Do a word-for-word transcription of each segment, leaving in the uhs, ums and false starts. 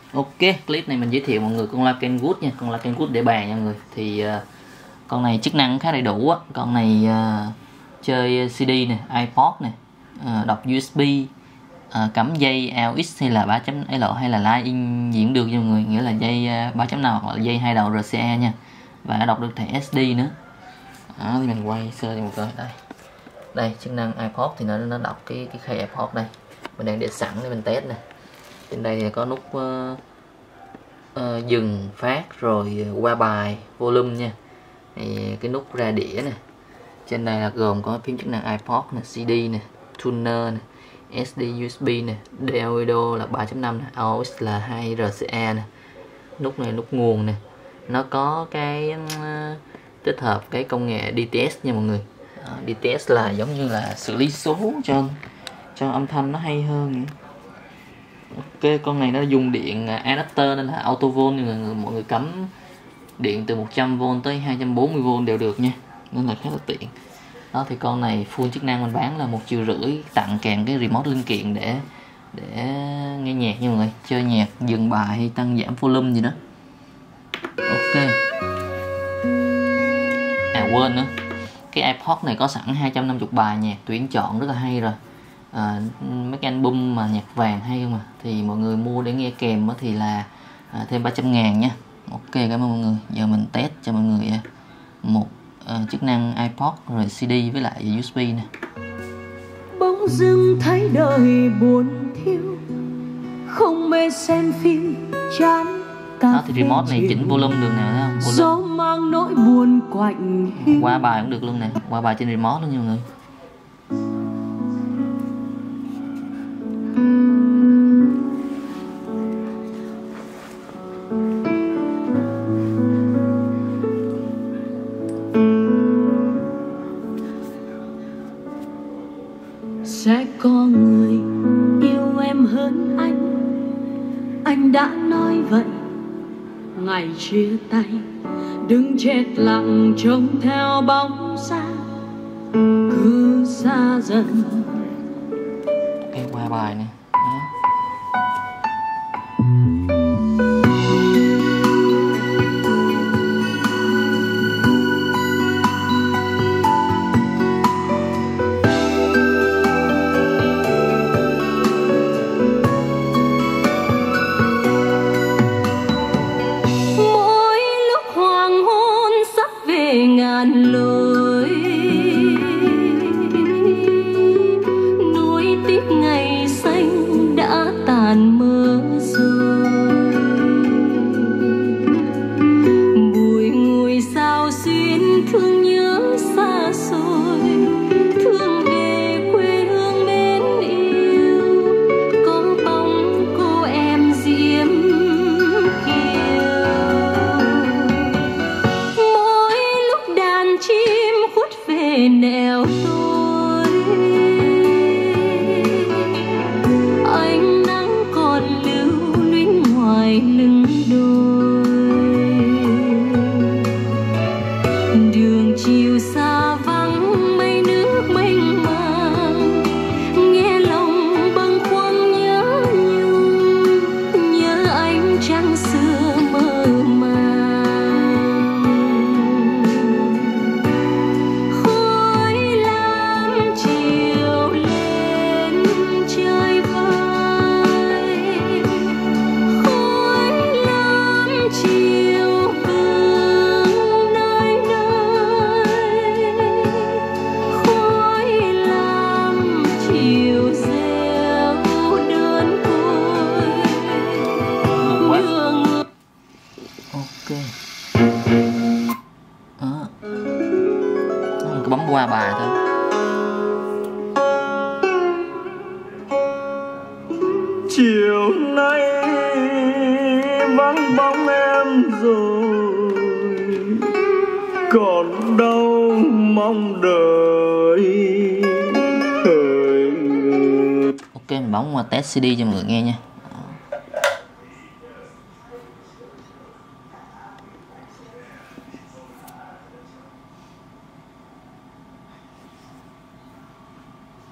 Ok, clip này mình giới thiệu mọi người con loa Kenwood nha, con loa Kenwood để bàn nha mọi người. Thì uh, con này chức năng khá đầy đủ á. Con này uh, chơi xê đê nè, iPod nè, uh, đọc u ét bê, uh, cắm dây a u ích hay là ba chấm L hay là line-in gì cũng được nha mọi người, nghĩa là dây uh, ba chấm năm hoặc là dây hai đầu rờ xê a nha. Và đọc được thẻ ét đê nữa. Đó, thì mình quay sơ cho mọi người đây. Đây, chức năng iPod thì nó nó đọc cái cái khay iPod đây. Mình đang để sẵn để mình test nè. Trên đây thì có nút uh, uh, dừng phát rồi qua bài volume nha. Thì cái nút ra đĩa nè. Trên đây là gồm có phím chức năng iPod nè, xê đê nè, tuner nè, ét đê u ét bê nè, audio là ba chấm năm nè, a u ích là hai rờ xê a nè. Nút này nút nguồn nè. Nó có cái uh, tích hợp cái công nghệ đê tê ét nha mọi người. Đó, đê tê ét là giống như là xử lý số cho cho âm thanh nó hay hơn. Ok, con này nó dùng điện adapter nên là auto volt, nhưng mà mọi người cắm điện từ một trăm vôn tới hai trăm bốn mươi vôn đều được nha, nên là khá là tiện. Đó, thì con này full chức năng mình bán là một triệu rưỡi, tặng kèm cái remote linh kiện để để nghe nhạc nha mọi người, chơi nhạc, dừng bài hay tăng giảm volume gì đó. Ok. À quên nữa, cái iPod này có sẵn hai trăm năm mươi bài nhạc tuyển chọn rất là hay rồi. À, mấy cái album mà nhạc vàng hay không mà, thì mọi người mua để nghe kèm thì là à, thêm ba trăm ngàn nha. Ok, cảm ơn mọi người. Giờ mình test cho mọi người một à, chức năng iPod rồi xê đê với lại u ét bê nè. Bỗng dưng thấy đời buồn thiêu, không mê xem phim chán. Đó, thì remote này chỉnh volume được nè, thấy không? Gió mang nỗi buồn quạnh hiu. Qua bài cũng được luôn nè, qua bài trên remote luôn nha mọi người. Sẽ có người yêu em hơn anh, anh đã nói vậy. Ngày chia tay đừng chết lặng trông theo bóng xa cứ xa dần. Cái qua bài nè. Ngàn lối nuối tiếc ngày xanh đã tàn mơ rồi, bùi ngùi sao xuyên thương nhớ xa xôi, thương về quê hương mến yêu, có bóng cô em diễm chim khuất về nẻo tôi, ánh nắng còn lưu luyến ngoài lưng đồi, đường chiều xa vắng mây nước mênh mang, nghe lòng bâng khuâng nhớ nhung, nhớ ánh trăng xưa mơ màng. Đó. Nó bấm qua bài thôi. Chiều nay vắng bóng em rồi, còn đâu mong đợi. Ok, mình bấm qua test xê đê cho mọi người nghe nha.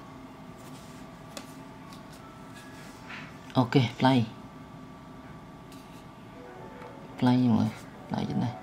Ok, play. play nha mọi người, lại trên đây.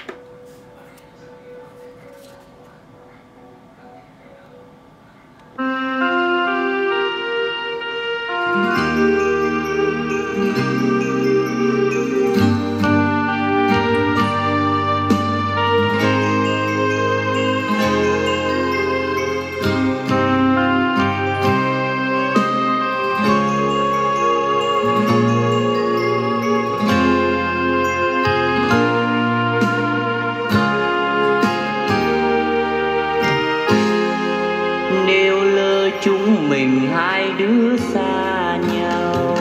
Chúng mình hai đứa xa nhau,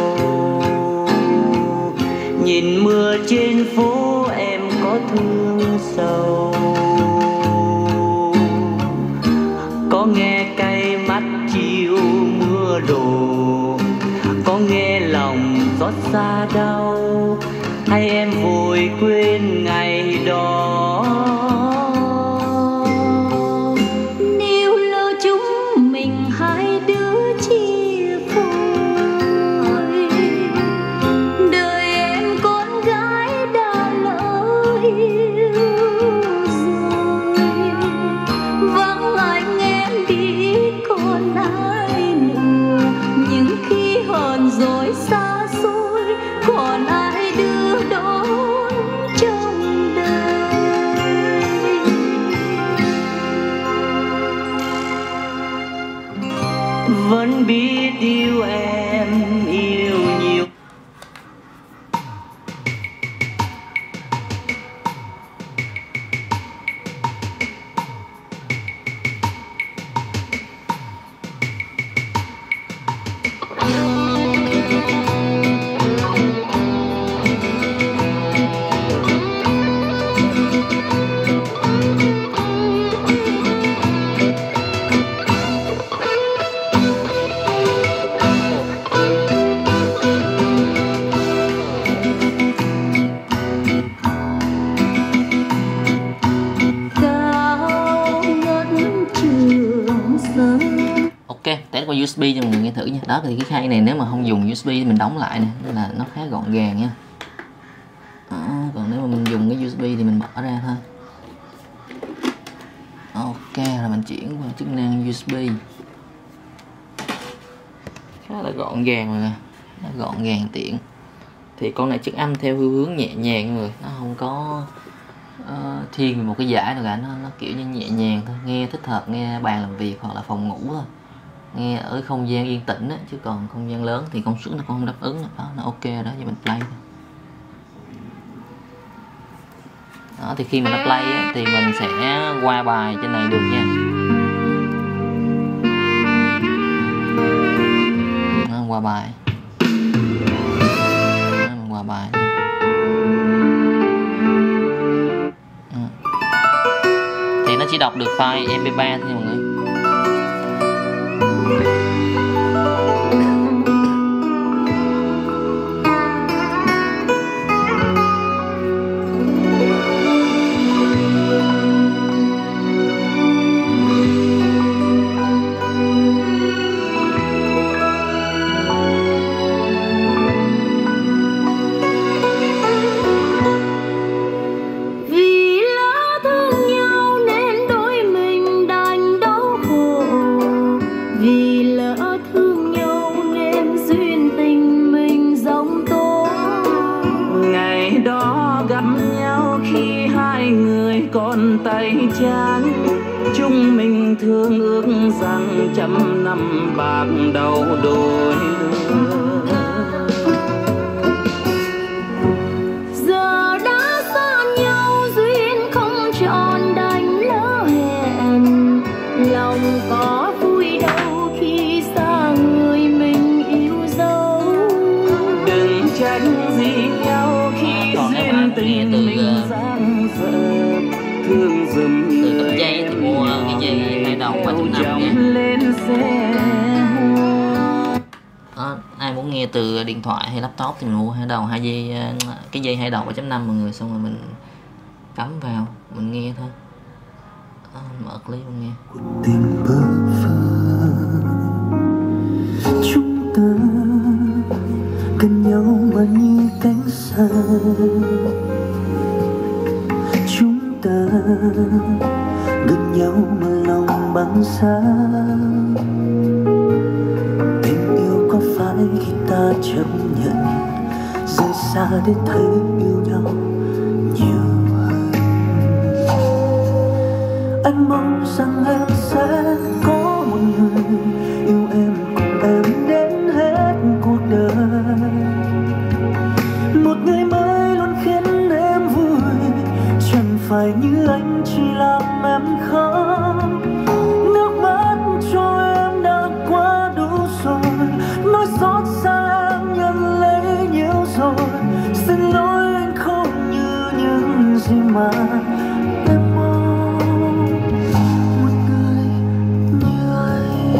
nhìn mưa trên phố em có thương sầu, có nghe cay mắt chiều mưa đổ, có nghe lòng xót xa đau, hay em vội quên ngày đó. Vẫn biết yêu em yêu nhiều. Test qua u ét bê cho mọi người nghe thử nha. Đó thì cái khay này nếu mà không dùng u ét bê thì mình đóng lại nè, nên là nó khá gọn gàng nha. Đó, còn nếu mà mình dùng cái u ét bê thì mình bỏ ra thôi. Ok, là mình chuyển qua chức năng u ét bê. Khá là gọn gàng rồi nè, nó gọn gàng tiện. Thì con này chất âm theo hướng nhẹ nhàng mọi người, nó không có uh, thiên về một cái giải nào cả, nó nó kiểu như nhẹ nhàng thôi, nghe thích hợp nghe bàn làm việc hoặc là phòng ngủ thôi, nghe ở không gian yên tĩnh á, chứ còn không gian lớn thì công suất nó cũng không đáp ứng đó, nó ok đó, cho mình play thôi. Đó thì khi mà nó play á, thì mình sẽ qua bài trên này được nha. Nó qua bài, nó qua bài. Đó. Thì nó chỉ đọc được file em pê ba thôi mọi người. Còn tay chán chúng mình thương ước rằng trăm năm bạc đầu đôi lứa. Giờ đã xa nhau duyên không tròn đành lỡ hẹn, lòng có vui đâu khi xa người mình yêu dấu. Đừng tránh gì nhau khi duyên tình mình giang dở. Thương dùm từ cấp dây thì mua cái dây hai đầu ba chấm năm nha. Đó, ai muốn nghe từ điện thoại hay laptop thì mình mua hai đầu hai dây, cái dây hai đầu ba chấm năm mọi người, xong rồi mình cắm vào mình nghe thôi. Đó, mở clip mình nghe. Tình bơ vơ chúng ta gần nhau. tựa như cánh sen, chúng ta gần nhau mà lòng băng giá. Tình yêu có phải khi ta chấp nhận rời xa để thấy yêu nhau nhiều hơn? Anh mong rằng em sẽ có một người yêu em cùng em đến hết cuộc đời, một người mới luôn khiến em vui, chẳng phải như anh chỉ làm em khóc. Nước mắt cho em đã quá đủ rồi, nỗi xót xa em nhận lấy nhiều rồi. Xin lỗi anh không như những gì mà em mong, một người như anh.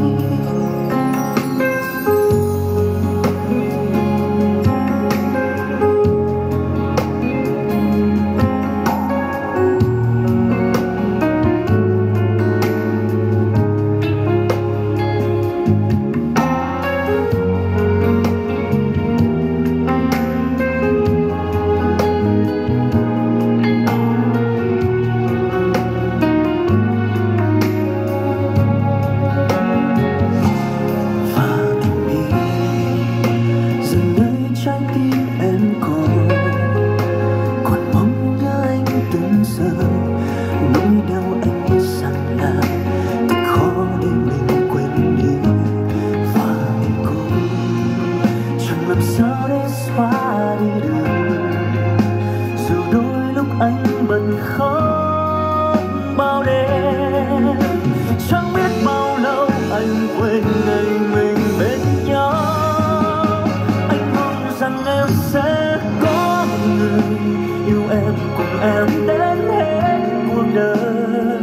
Làm sao để xóa đi được, dù đôi lúc anh bận khóc bao đêm. Chẳng biết bao lâu anh quên ngày mình bên nhau. Anh mong rằng em sẽ có một người yêu em cùng em đến hết cuộc đời,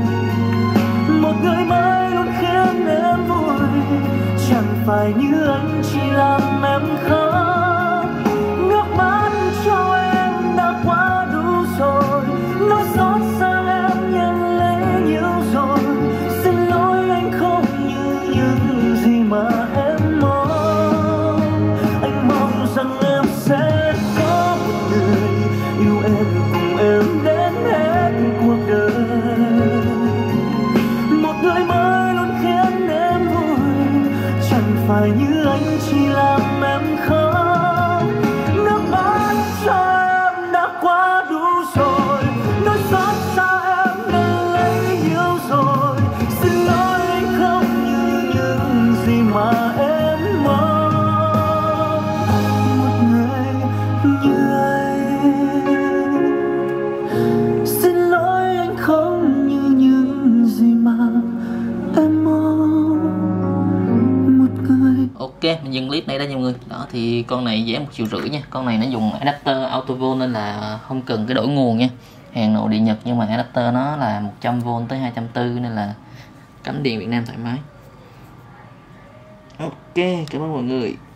một người mới luôn khiến em vui, chẳng phải như anh chỉ làm em khóc. Nước mắt cho em đã quá đủ rồi, nỗi xót xa em nhận lấy nhiều rồi. Xin lỗi anh không như những gì mà em mong. Anh mong rằng em sẽ có một người yêu em cùng em đến hết cuộc đời, một người mới luôn khiến em vui, chẳng phải như anh chỉ làm em khóc. Nước mắt cho em đã quá đủ rồi, nỗi xót xa em nhận lấy nhiều rồi. Xin lỗi anh không như những gì mà em mong, một người như anh. Xin lỗi anh không như những gì mà em mong, một người. Ok, mình dừng clip này đó mọi người. Đó thì con này dễ một triệu rưỡi nha. Con này nó dùng adapter auto volt nên là không cần cái đổi nguồn nha. Hàng nội địa Nhật nhưng mà adapter nó là một trăm volt tới hai trăm bốn mươi nên là cắm điện Việt Nam thoải mái. Ok, cảm ơn mọi người.